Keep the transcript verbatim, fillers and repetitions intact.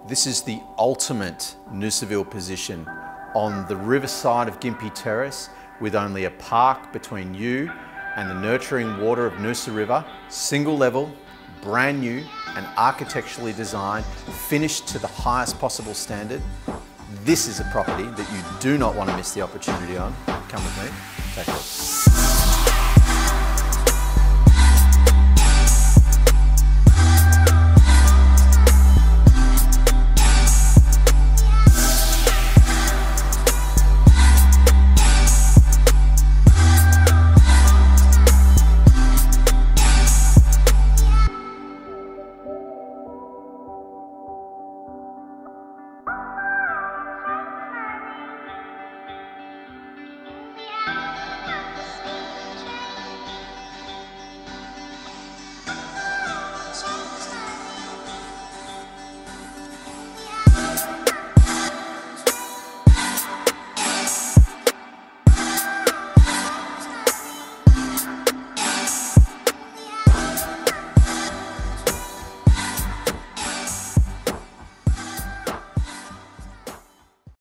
This is the ultimate Noosaville position on the riverside of Gympie Terrace, with only a park between you and the nurturing water of Noosa River, single level, brand new and architecturally designed, finished to the highest possible standard. This is a property that you do not want to miss the opportunity on. Come with me, take a look.